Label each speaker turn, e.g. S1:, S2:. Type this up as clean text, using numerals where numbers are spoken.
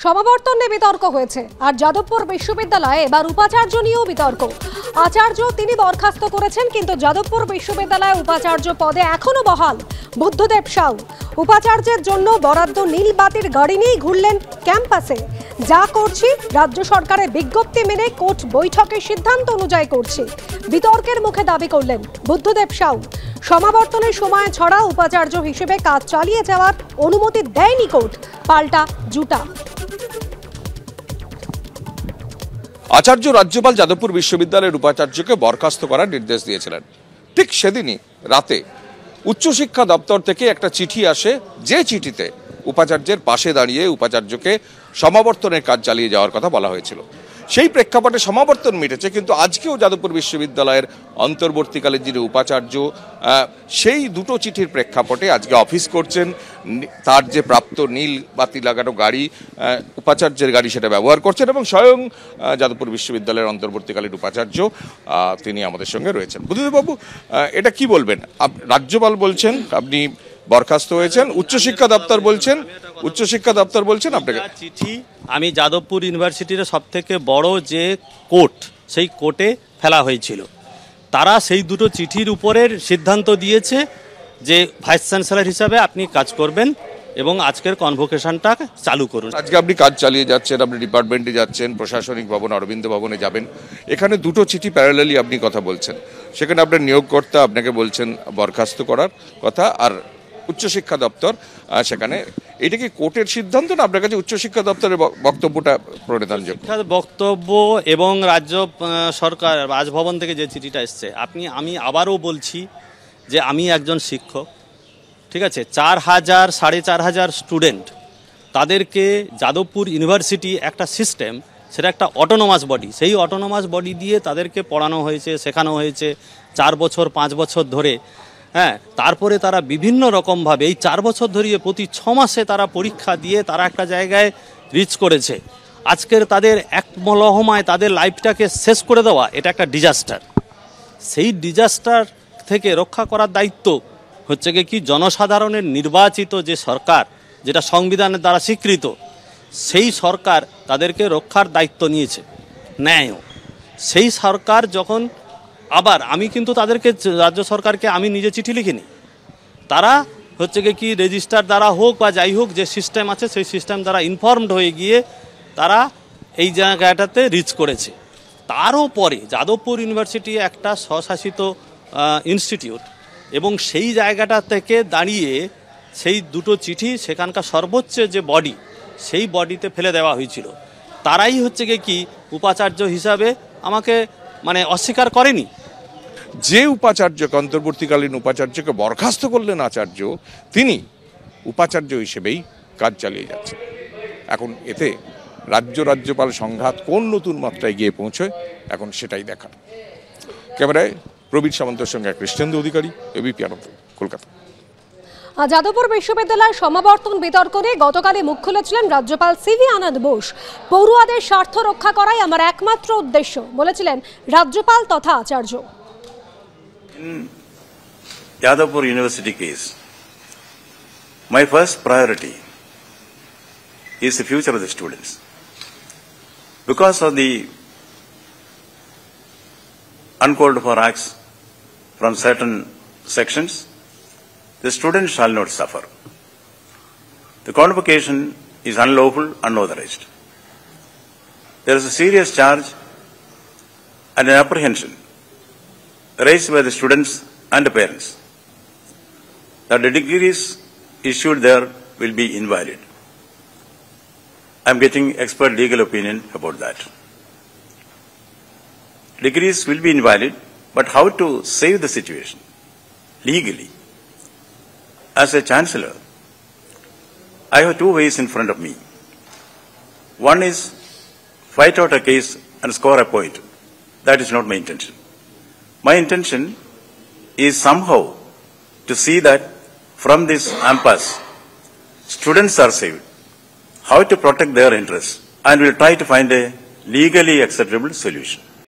S1: সমাবর্তন নিয়ে বিতর্ক হয়েছে আর যাদবপুর বিশ্ববিদ্যালয়ে এবার উপাচার্য নিয়েও বিতর্ক। আচার্য তিনি বরখাস্ত করেছেন, কিন্তু যাদবপুর বিশ্ববিদ্যালয়ে উপাচার্য পদে এখনো বহাল বুদ্ধদেব সাউ। উপাচার্যের জন্য বরাদ্দ নীল বাতির গাড়ি নিয়েই ঘুরলেন ক্যাম্পাসে। যা করছি রাজ্য সরকারের বিজ্ঞপ্তি মেনে কোর্ট বৈঠকের সিদ্ধান্ত অনুযায়ী করছি, বিতর্কের মুখে দাবি করলেন বুদ্ধদেব সাউ। সমাবর্তনের সময় ছড়া উপাচার্য হিসেবে কাজ চালিয়ে যাওয়ার অনুমতি দেয়নি কোর্ট, পাল্টা জুটা।
S2: আচার্য রাজ্যপাল যাদবপুর বিশ্ববিদ্যালয়ের উপাচার্যকে বরখাস্ত করার নির্দেশ দিয়েছিলেন। ঠিক সেদিনই রাতে উচ্চশিক্ষা দপ্তর থেকে একটা চিঠি আসে, যে চিঠিতে উপাচার্যের পাশে দাঁড়িয়ে উপাচার্যকে সমাবর্তনের কাজ চালিয়ে যাওয়ার কথা বলা হয়েছিল। সেই প্রেক্ষাপটে সমাবর্তন মিটেছে, কিন্তু আজকেও যাদবপুর বিশ্ববিদ্যালয়ের অন্তর্বর্তীকালীন যিনি উপাচার্য, সেই দুটো চিঠির প্রেক্ষাপটে আজকে অফিস করছেন। তার যে প্রাপ্ত নীল বাতি লাগানো গাড়ি, উপাচার্যের গাড়ি, সেটা ব্যবহার করছেন এবং স্বয়ং যাদবপুর বিশ্ববিদ্যালয়ের অন্তর্বর্তীকালীন উপাচার্য তিনি আমাদের সঙ্গে রয়েছেন। বুদ্ধদেববাবু, এটা কি বলবেন? রাজ্যপাল বলছেন আপনি বরখাস্ত হয়েছেন, উচ্চশিক্ষা দপ্তর বলছেন আপনাকে
S3: চিঠি। আমি যাদবপুর ইউনিভার্সিটির সব থেকে বড় যে কোর্ট, সেই কোর্টে ফেলা হয়েছিল। তারা সেই দুটো চিঠির উপরের সিদ্ধান্ত দিয়েছে যে ভাইস চ্যান্সেলর হিসাবে আপনি কাজ করবেন এবং আজকের কনভোকেশনটা চালু করুন।
S2: আজকে আপনি কাজ চালিয়ে যাচ্ছেন, আপনি ডিপার্টমেন্টে যাচ্ছেন, প্রশাসনিক ভবন অরবিন্দ ভবনে যাবেন। এখানে দুটো চিঠি প্যারালালি আপনি কথা বলছেন। সেখানে আপনার নিয়োগকর্তা আপনাকে বলছেন বরখাস্ত করার কথা, আর উচ্চশিক্ষা দপ্তর সেখানে, এটা কি কোর্টের সিদ্ধান্ত না আপনার কাছে উচ্চশিক্ষা দপ্তরের বক্তব্যটা প্রণেতানযোগ্য?
S3: বক্তব্য এবং রাজ্য সরকার রাজভবন থেকে যে চিঠিটা এসছে, আমি আবারও বলছি যে আমি একজন শিক্ষক, ঠিক আছে, 4000 4500 স্টুডেন্ট, তাদেরকে যাদবপুর ইউনিভার্সিটি একটা সিস্টেম, সেটা একটা অটোনোমাস বডি। সেই অটোনোমাস বডি দিয়ে তাদেরকে পড়ানো হয়েছে, শেখানো হয়েছে 4 বছর 5 বছর ধরে। হ্যাঁ, তারপরে তারা বিভিন্ন রকমভাবে এই 4 বছর ধরিয়ে প্রতি 6 মাসে তারা পরীক্ষা দিয়ে তারা একটা জায়গায় রিচ করেছে। আজকের তাদের এক লহমায় তাদের লাইফটাকে শেষ করে দেওয়া, এটা একটা ডিজাস্টার। সেই ডিজাস্টার থেকে রক্ষা করার দায়িত্ব হচ্ছে কি জনসাধারণের নির্বাচিত যে সরকার, যেটা সংবিধানের দ্বারা স্বীকৃত, সেই সরকার তাদেরকে রক্ষার দায়িত্ব নিয়েছে ন্যায়ও। সেই সরকার যখন আবার, আমি কিন্তু তাদেরকে, রাজ্য সরকারকে আমি নিজে চিঠি লিখিনি, তারা হচ্ছে কি রেজিস্টার দ্বারা হোক বা যাই হোক, যে সিস্টেম আছে সেই সিস্টেম দ্বারা ইনফর্মড হয়ে গিয়ে তারা এই জায়গাটাতে রিচ করেছে। তারও পরে যাদবপুর ইউনিভার্সিটি একটা স্বশাসিত ইনস্টিটিউট, এবং সেই জায়গাটা থেকে দাঁড়িয়ে সেই দুটো চিঠি সেখানকার সর্বোচ্চ যে বডি, সেই বডিতে ফেলে দেওয়া হয়েছিল। তারাই হচ্ছে কি উপাচার্য হিসাবে আমাকে অস্বীকার করেনি।
S2: যে উপাচার্যকে, অন্তর্বর্তীকালীন উপাচার্যকে বরখাস্ত করলেন আচার্য, তিনি উপাচার্য হিসেবেই কাজ চালিয়ে যাচ্ছেন। এখন এতে রাজ্যপাল সংঘাত কোন নতুন মাত্রায় গিয়ে পৌঁছয়, এখন সেটাই দেখার। ক্যামেরায় প্রবীর সামন্তের সঙ্গে কৃষ্ণেন্দু অধিকারী, এবিপি আনন্দ, কলকাতা।
S1: যাদবপুর বিশ্ববিদ্যালয়ের সমাবর্তন বিতর্ক নিয়ে গতকালই মুখ খুলেছিলেন রাজ্যপাল সিভি আনন্দ বোস। পড়ুয়াদের স্বার্থ রক্ষা করাই আমার একমাত্র উদ্দেশ্য বলেছিলেন রাজ্যপাল তথা আচার্য।
S4: In Yadavpur University case, my first priority is the future of the students. Because of the uncalled for acts from certain sections, the students shall not suffer. The convocation is unlawful, unauthorized. There is a serious charge and an apprehension raised by the students and the parents that the degrees issued there will be invalid. I am getting expert legal opinion about that. Degrees will be invalid, but how to save the situation legally? As a chancellor, I have two ways in front of me. One is fight out a case and score a point. That is not my intention. My intention is somehow to see that from this impasse, students are saved, how to protect their interests, and we'll try to find a legally acceptable solution.